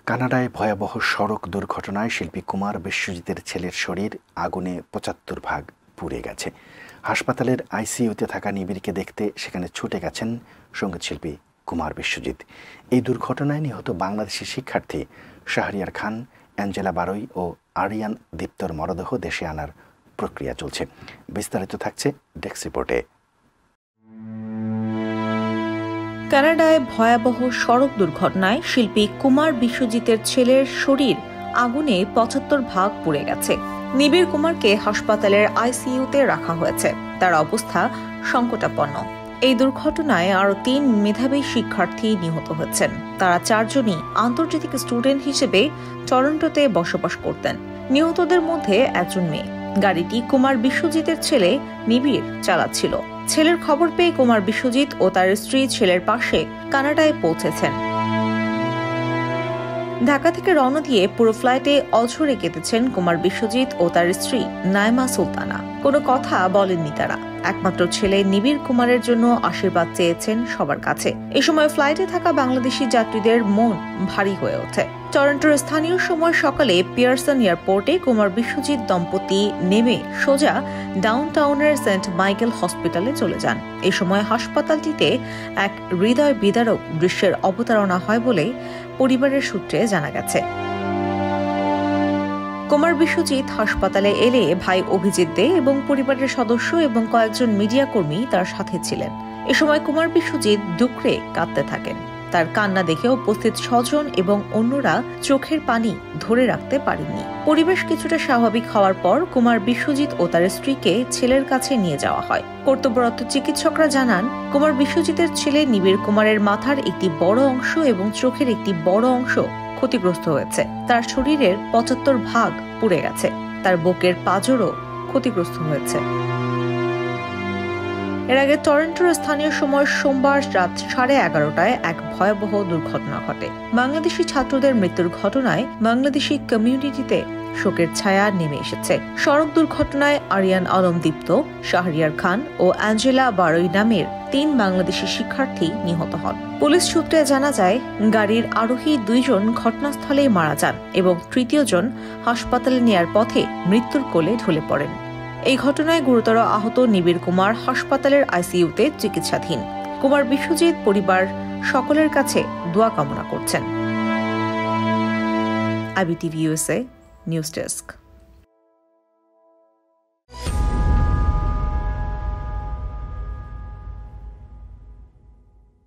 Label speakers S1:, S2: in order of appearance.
S1: কানাডায় ভয়াবহ সড়ক দুর্ঘটনায় শিল্পী কুমার বিশ্বজিতের ছেলের শরীর আগুনে ৭৫ ভাগ পুড়ে গেছে। হাসপাতালের আইসিইউতে থাকা নিবিড়কে দেখতে সেখানে ছুটে গেছেন সঙ্গীতশিল্পী কুমার বিশ্বজিৎ। এই দুর্ঘটনায় নিহত বাংলাদেশি শিক্ষার্থী শাহরিয়ার খান, অ্যাঞ্জেলা বারোই ও আরিয়ান দীপ্তর মরদেহ দেশে আনার প্রক্রিয়া চলছে। বিস্তারিত থাকছে ডেস্ক রিপোর্টে।
S2: কানাডায় ভয়াবহ সড়ক দুর্ঘটনায় শিল্পী কুমার বিশ্বজিতের ছেলের শরীর আগুনে ৭৫ ভাগ পুড়ে গেছে। নিবিড় কুমারকে হাসপাতালের আইসিইউতে রাখা হয়েছে। তার অবস্থা সংকটাপন্ন। এই দুর্ঘটনায় আরও ৩ মেধাবী শিক্ষার্থী নিহত হয়েছেন। তারা ৪ জনই আন্তর্জাতিক স্টুডেন্ট হিসেবে টরন্টোতে বসবাস করতেন। নিহতদের মধ্যে একজন মেয়ে। গাড়িটি কুমার বিশ্বজিতের ছেলে নিবিড় চালাচ্ছিল। ছেলের খবর পেয়ে কুমার বিশ্বজিৎ ও তার স্ত্রী ছেলের পাশে কানাডায় পৌঁছেছেন। ঢাকা থেকে রওনা দিয়ে পুরো ফ্লাইটে অঝরে কেটেছেন কুমার বিশ্বজিৎ ও তার স্ত্রী নাইমা সুলতানা। কোনো কথা বলেননি তারা। একমাত্র ছেলে নিবিড় কুমারের জন্য আশীর্বাদ চেয়েছেন সবার কাছে। এ সময় ফ্লাইটে থাকা বাংলাদেশি যাত্রীদের মন ভারী হয়ে ওঠে। টরন্টোর স্থানীয় সময় সকালে পিয়ারসন এয়ারপোর্টে কুমার বিশ্বজিৎ দম্পতি নেমে সোজা ডাউনটাউনের সেন্ট মাইকেল হসপিটালে চলে যান। এ সময় হাসপাতালটিতে এক হৃদয় বিদারক দৃশ্যের অবতারণা হয় বলে পরিবারের সূত্রে জানা গেছে। কুমার বিশ্বজিৎ হাসপাতালে এলে ভাই অভিজিৎ দে এবং পরিবারের সদস্য এবং কয়েকজন মিডিয়া কর্মী তার সাথে ছিলেন। এ সময় কুমার বিশ্বজিৎ ডুকরে কাঁদতে থাকেন। তার কান্না দেখে উপস্থিত স্বজন এবং অন্যরা চোখের পানি ধরে রাখতে পারেননি। পরিবেশ কিছুটা স্বাভাবিক হওয়ার পর কুমার বিশ্বজিৎ ও তার স্ত্রীকে ছেলের কাছে নিয়ে যাওয়া হয়। কর্তব্যরত চিকিৎসকরা জানান, কুমার বিশ্বজিতের ছেলে নিবিড় কুমারের মাথার একটি বড় অংশ এবং চোখের একটি বড় অংশ ক্ষতিগ্রস্ত হয়েছে। তার শরীরের ৭৫ ভাগ পুড়ে গেছে। তার বুকের পাঁজরও ক্ষতিগ্রস্ত হয়েছে। এর আগে টরন্টোর স্থানীয় সময় সোমবার রাত 11:30টায় এক ভয়াবহ দুর্ঘটনা ঘটে। বাংলাদেশি ছাত্রদের মৃত্যুর ঘটনায় বাংলাদেশি কমিউনিটিতে শোকের ছায়া নেমে এসেছে। সড়ক দুর্ঘটনায় আরিয়ান আলম দীপ্ত, শাহরিয়ার খান ও অ্যাঞ্জেলা বারোই নামের ৩ বাংলাদেশি শিক্ষার্থী নিহত হন। পুলিশ সূত্রে জানা যায়, গাড়ির আরোহী ২ জন ঘটনাস্থলেই মারা যান এবং তৃতীয় জন হাসপাতালে নেয়ার পথে মৃত্যুর কোলে ঢলে পড়েন। এই ঘটনায় গুরুতর আহত নিবিড় কুমার হাসপাতালের আইসিইউতে চিকিৎসাধীন। কুমার বিশ্বজিৎ পরিবার সকলের কাছে দোয়া কামনা করছেন। iBTV USA news desk.